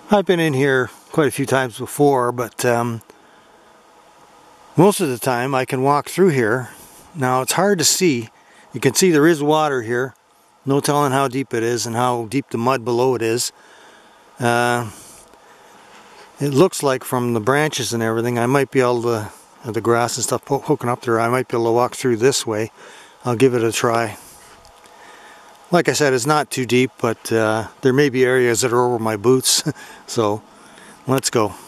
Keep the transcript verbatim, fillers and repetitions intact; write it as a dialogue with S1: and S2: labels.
S1: I've been in here quite a few times before, but um, most of the time I can walk through here. Now it's hard to see. You can see there is water here. No telling how deep it is and how deep the mud below it is. Uh, it looks like from the branches and everything, I might be able to, uh, the grass and stuff hooking up there, I might be able to walk through this way. I'll give it a try. Like I said, it's not too deep, but uh, there may be areas that are over my boots. So let's go.